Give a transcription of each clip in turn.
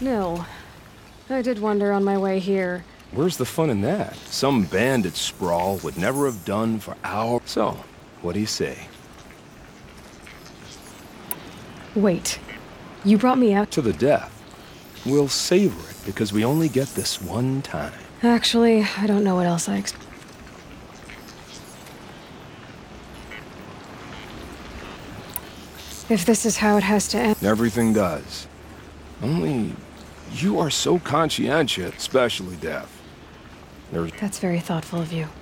No. I did wonder on my way here. Where's the fun in that? Some bandit sprawl would never have done for our... So, what do you say? Wait. You brought me out? To the death. We'll savor it, because we only get this one time. Actually, I don't know what else If this is how it has to end... Everything does. Only... you are so conscientious, especially death. That's very thoughtful of you.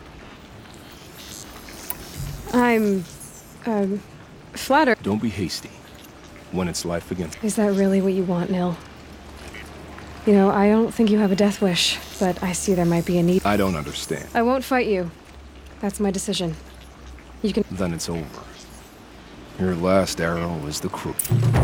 I'm... flattered. Don't be hasty. When it's life again. Is that really what you want, Nil? You know, I don't think you have a death wish, but I see there might be a need. I don't understand. I won't fight you. That's my decision. You can... Then it's over. Your last arrow is the crew.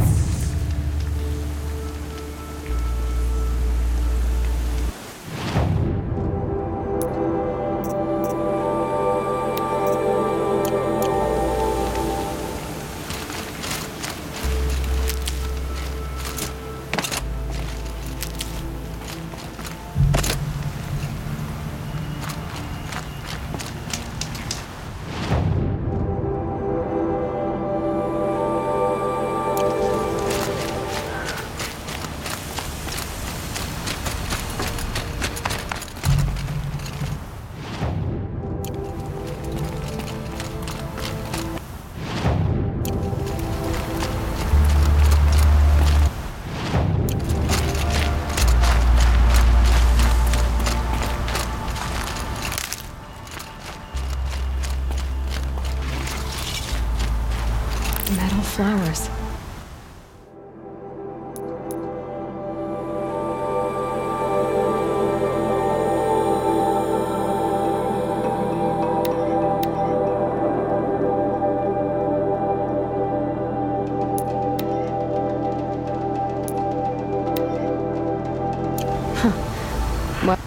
Metal flowers. What?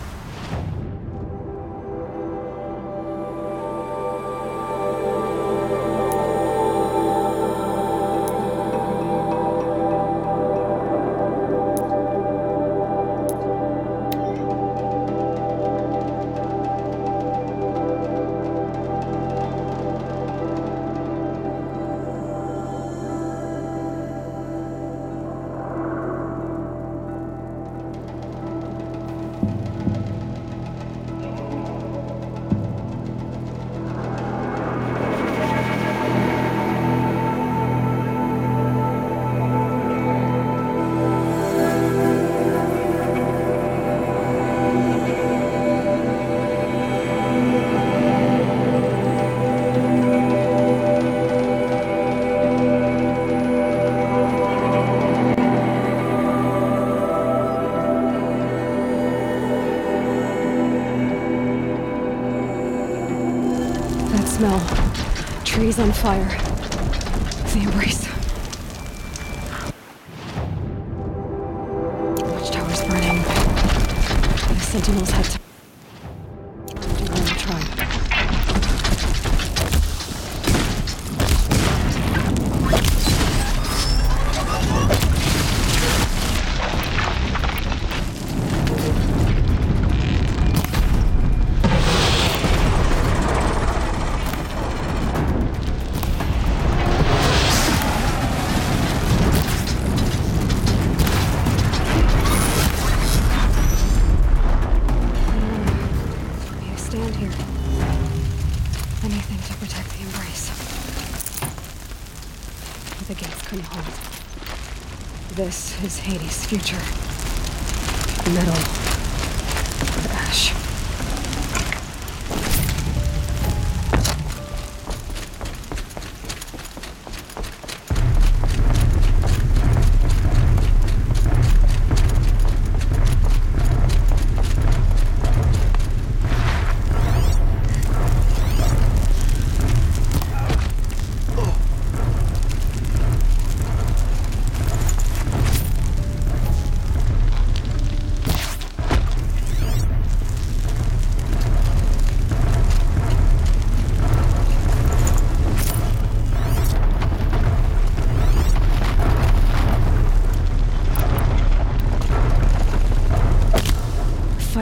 Smell. Trees on fire. The embrace. Watchtower's burning. The sentinels had to... try. Anything to protect the embrace. The gates couldn't hold. This is Hades' future. Metal. With ash.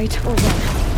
fight or run.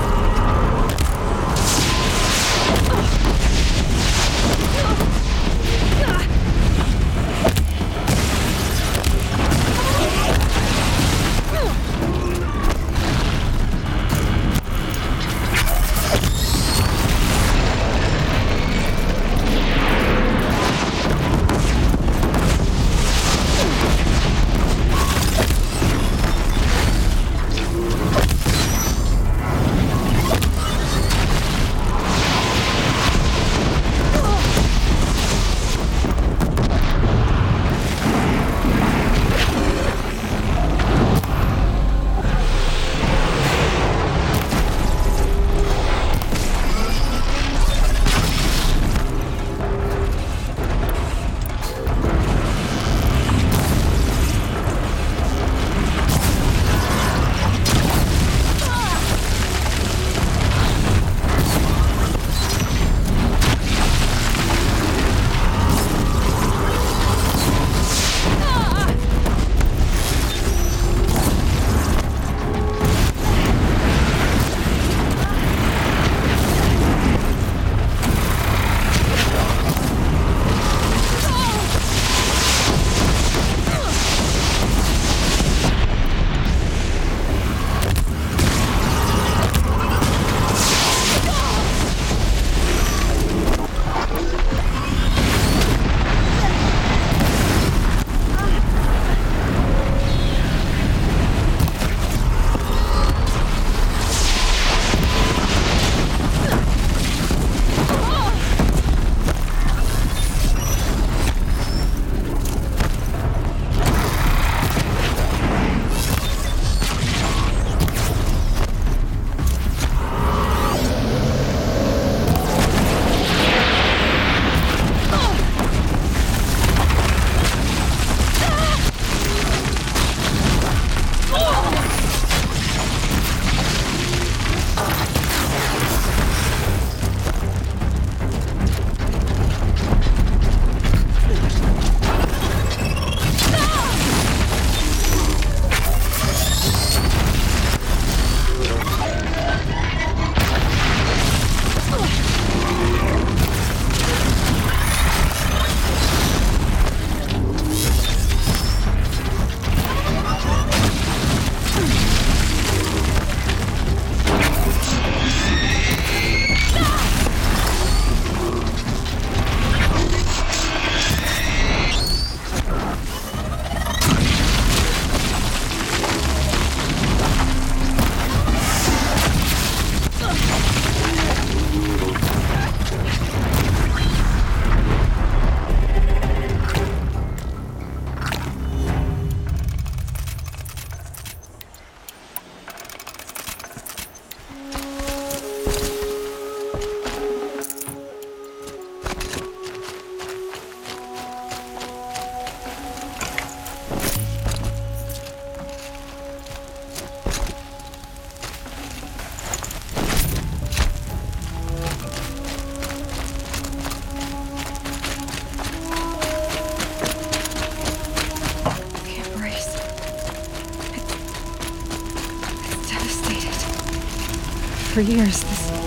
For years,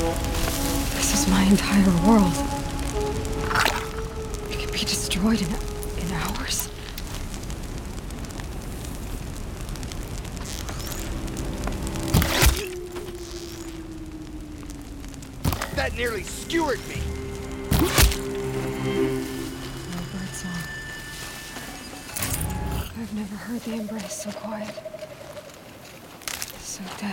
this was my entire world. It could be destroyed in hours. That nearly skewered me. No birdsong. I've never heard the embrace so quiet. So dead.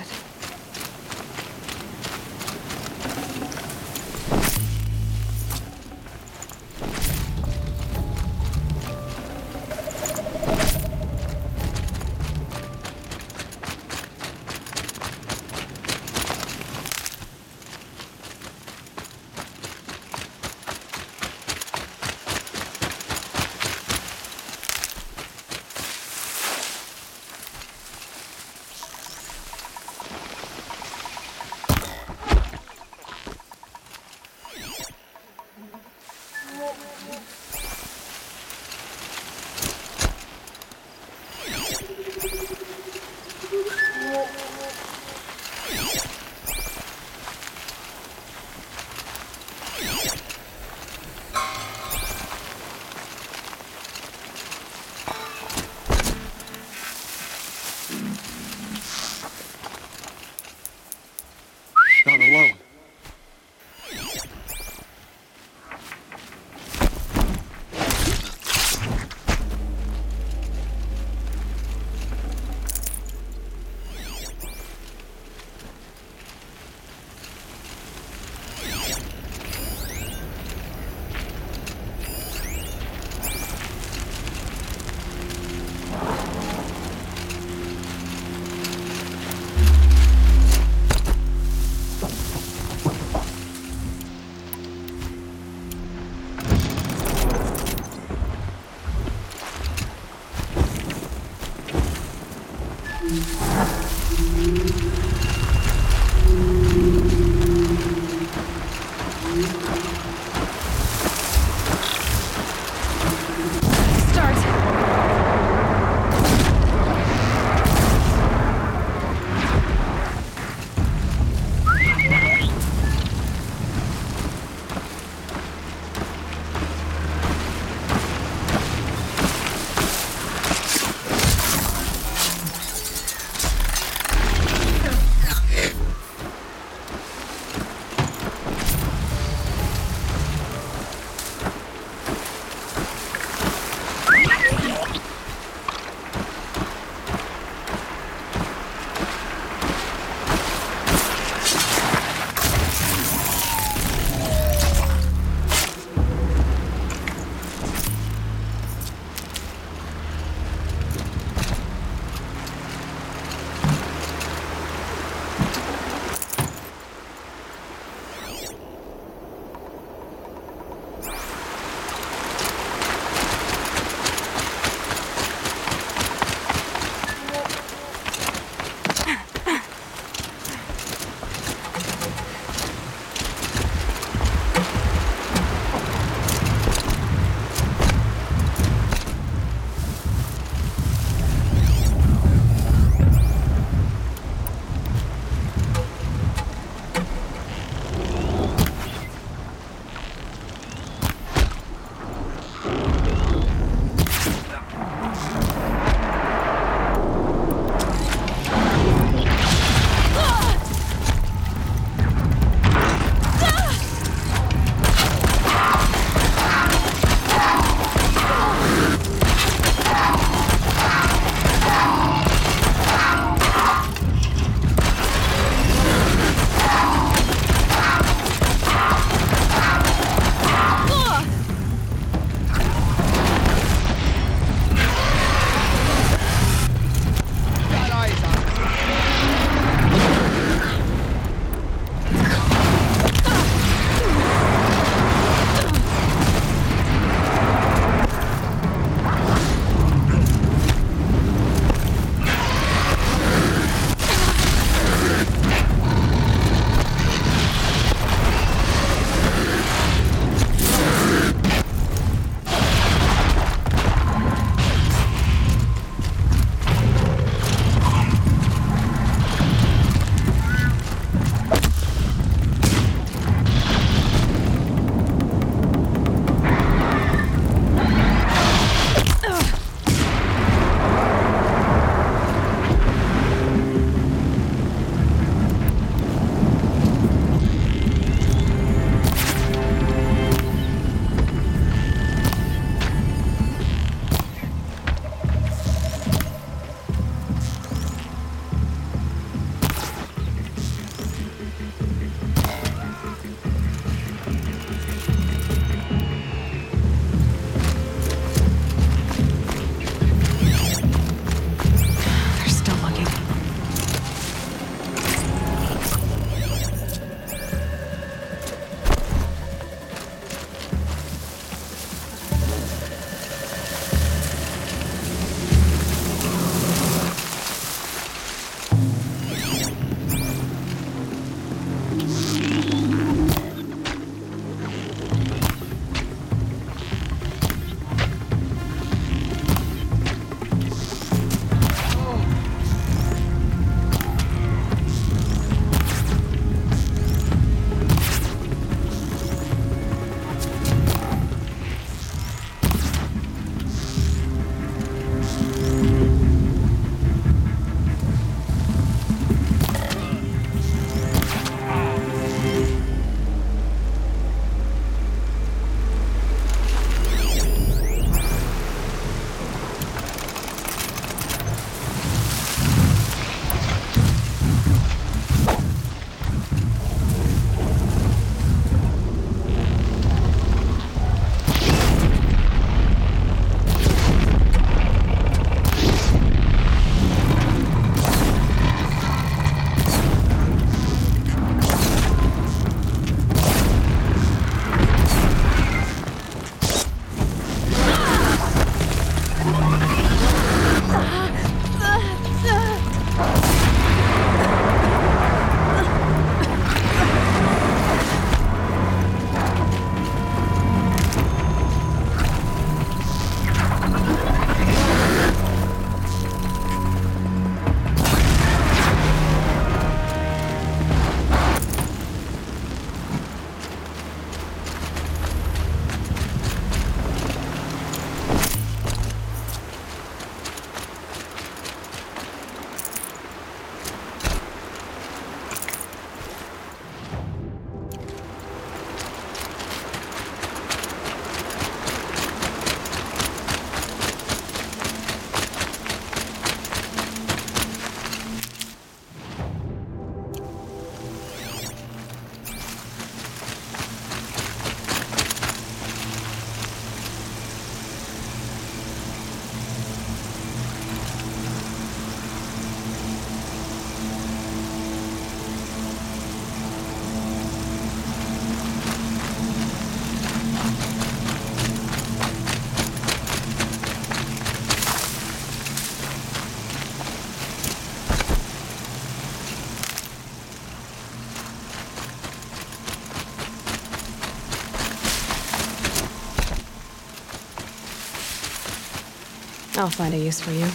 I'll find a use for you.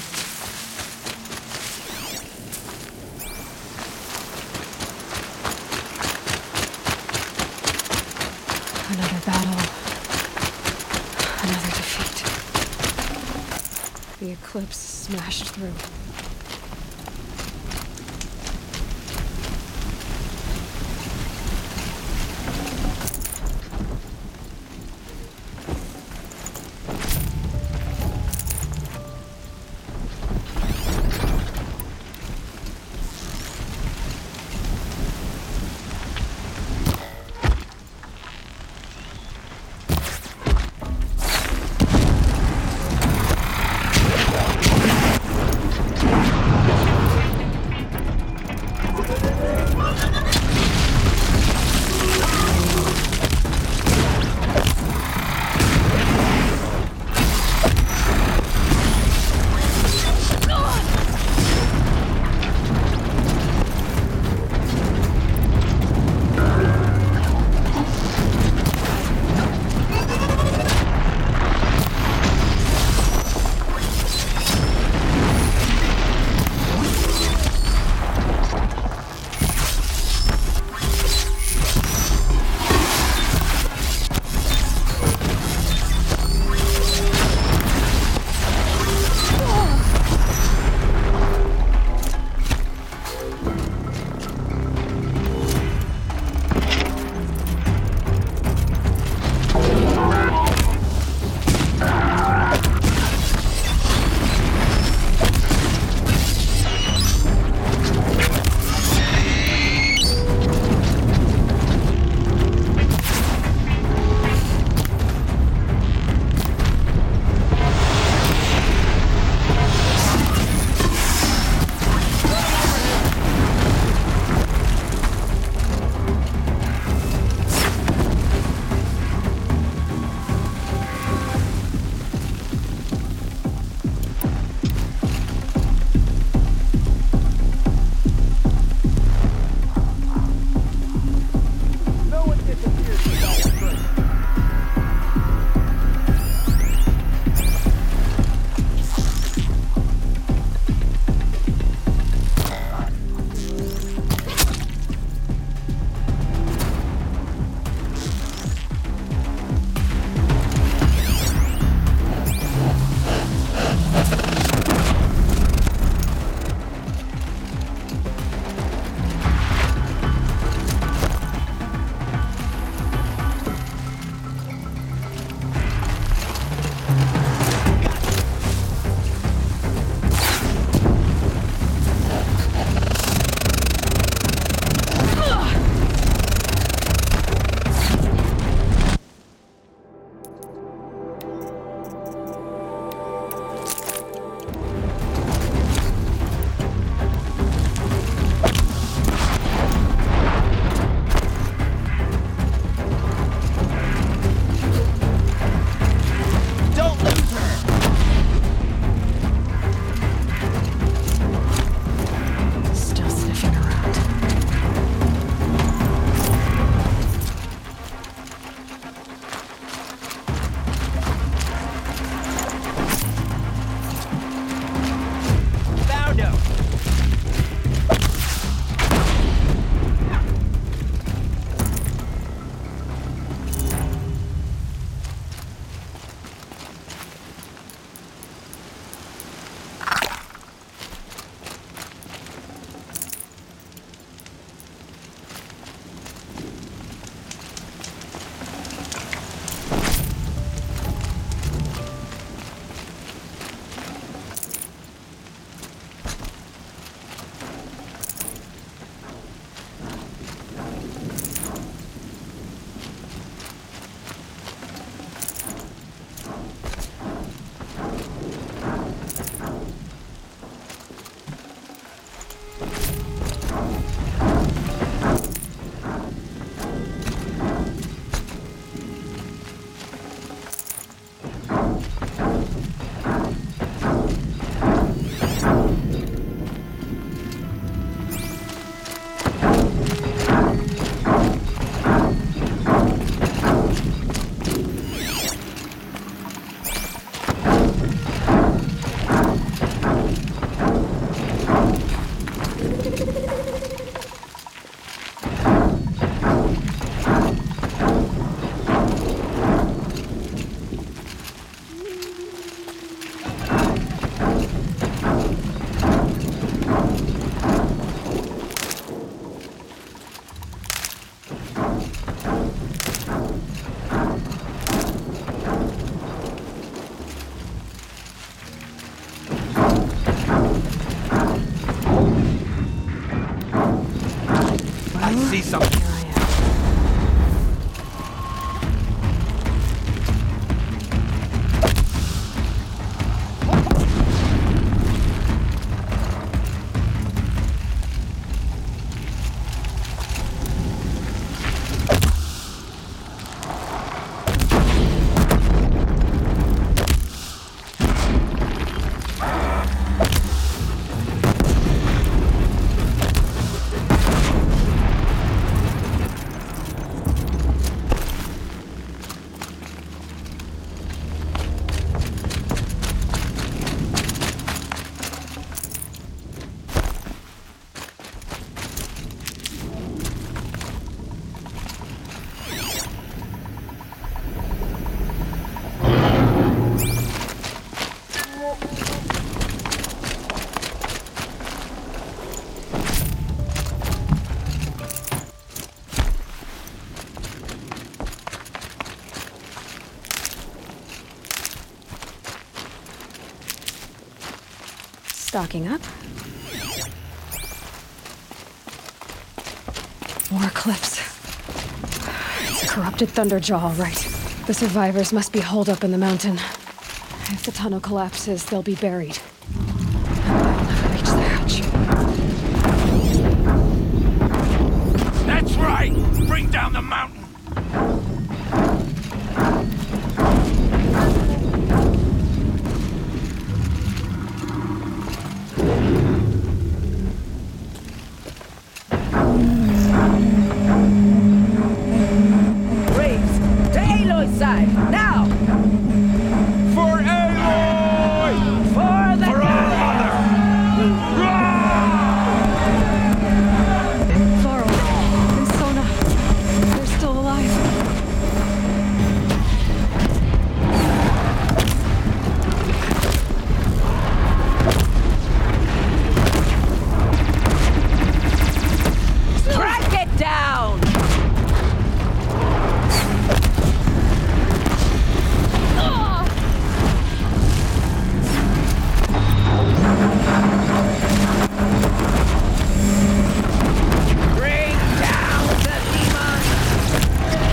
Another battle. Another defeat. The eclipse smashed through. something. Here I am. Stocking up. More clips. It's a corrupted Thunderjaw, all right. The survivors must be holed up in the mountain. If the tunnel collapses, they'll be buried. I'll never reach the hatch. That's right! Bring down the mountain! Braves, to Aloy's side, now! For Aloy! For the For our mother! Varl and Sona, they're still alive. Track it down! Bring down the demon!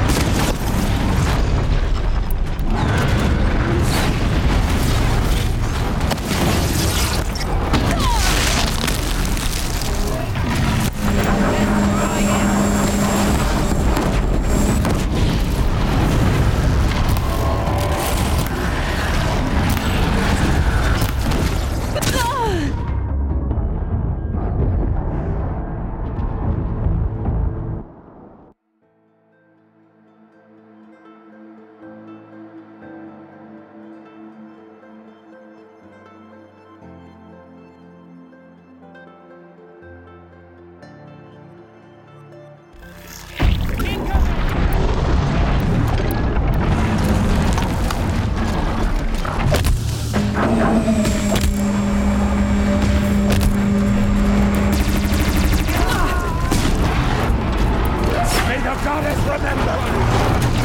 May the goddess remember!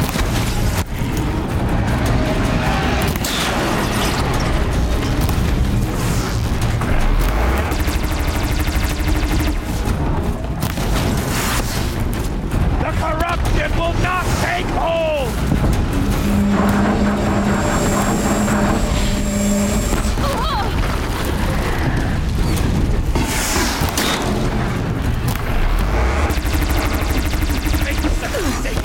The corruption will not take hold! Make the mistake!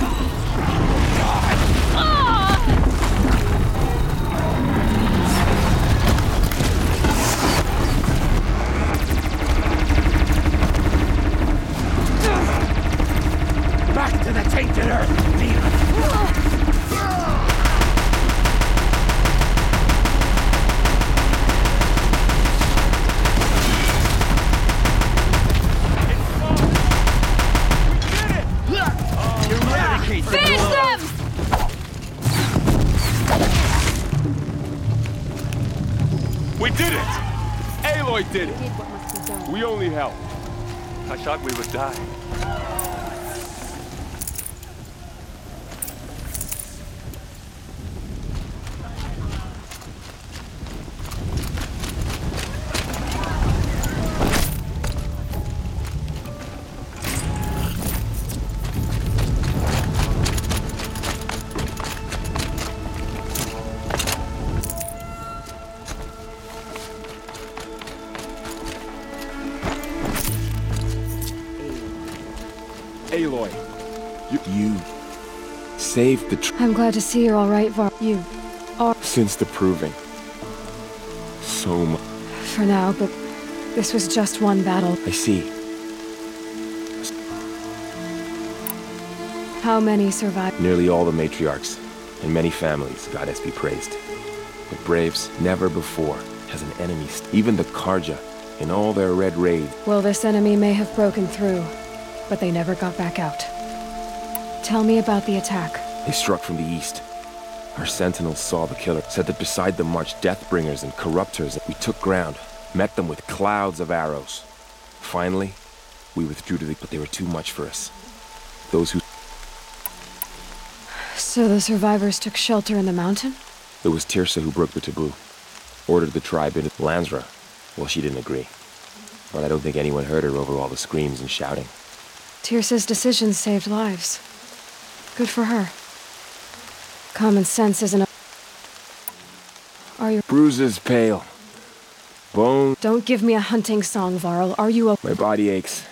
Back to the tainted earth, demon! Eradicate the Finish them! We did it! Aloy did it! We only helped. I thought we would die. You saved the I'm glad to see you're all right, Var. You are since the proving. So much. for now, but this was just one battle. I see. How many survived? Nearly all the matriarchs and many families, goddess be praised. But braves, never before has an enemy, even the Karja, in all their red raid. Well, this enemy may have broken through, but they never got back out. Tell me about the attack. They struck from the east. Our sentinels saw the killer, said that beside them marched Deathbringers and Corruptors. We took ground, met them with clouds of arrows. Finally, we withdrew to the... but they were too much for us. Those who... So the survivors took shelter in the mountain? It was Tirsa who broke the taboo. Ordered the tribe into Lansra. Well, she didn't agree. But I don't think anyone heard her over all the screams and shouting. Tirsa's decisions saved lives. Good for her. Common sense isn't a... Are you... Bruises pale. Bone... Don't give me a hunting song, Varl. Are you My body aches.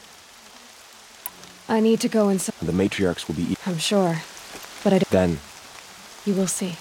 I need to go inside. And the matriarchs will be... I'm sure. But I don't... Then, You will see.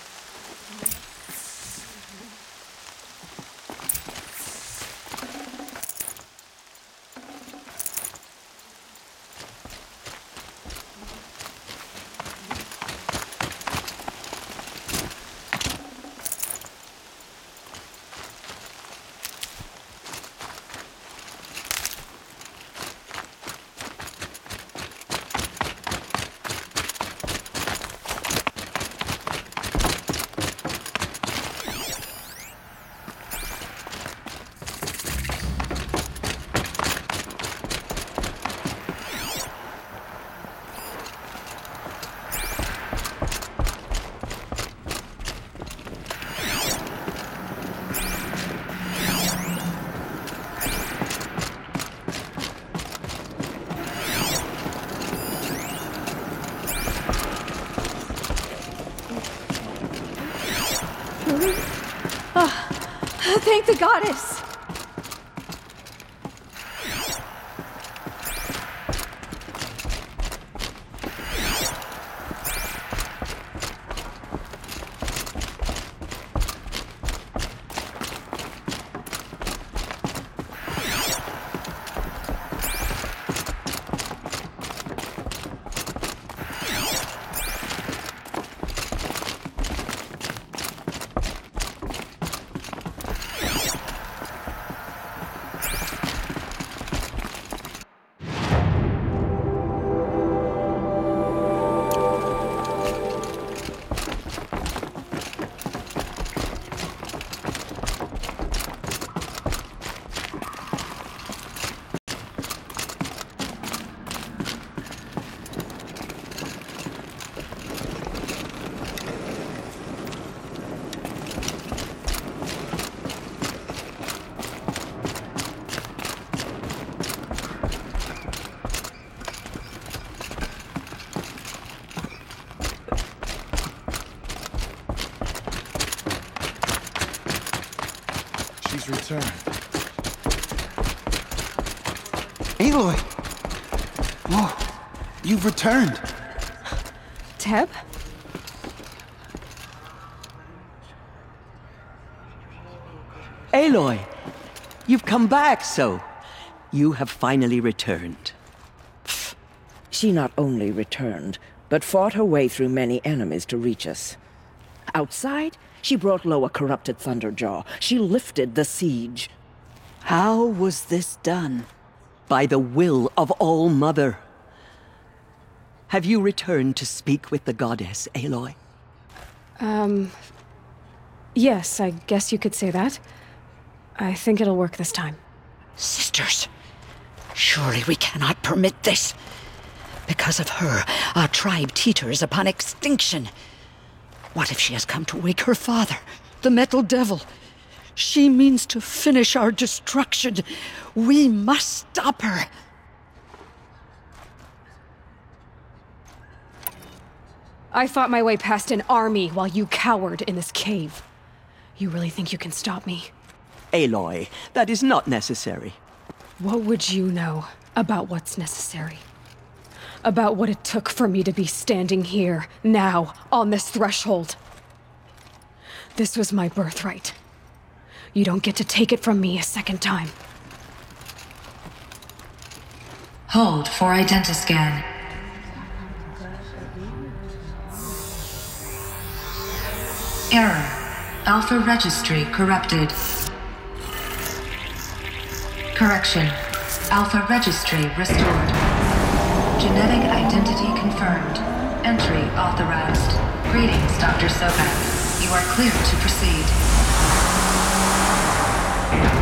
Thank the goddess! She's returned. Aloy! Oh, you've returned. Teb? Aloy, you've come back, so you have finally returned. She not only returned, but fought her way through many enemies to reach us. Outside, she brought low a corrupted Thunderjaw. She lifted the siege. How was this done? By the will of All-Mother. Have you returned to speak with the goddess, Aloy? Yes, I guess you could say that. I think it'll work this time. Sisters, surely we cannot permit this. Because of her, our tribe teeters upon extinction. What if she has come to wake her father, the Metal Devil? She means to finish our destruction. We must stop her. I fought my way past an army while you cowered in this cave. You really think you can stop me? Aloy, that is not necessary. What would you know about what's necessary? about what it took for me to be standing here, now, on this threshold. This was my birthright. You don't get to take it from me a second time. Hold for identiscan. Error. Alpha registry corrupted. Correction. Alpha registry restored. Genetic identity confirmed. Entry authorized. Greetings, Dr. Sobek. You are clear to proceed.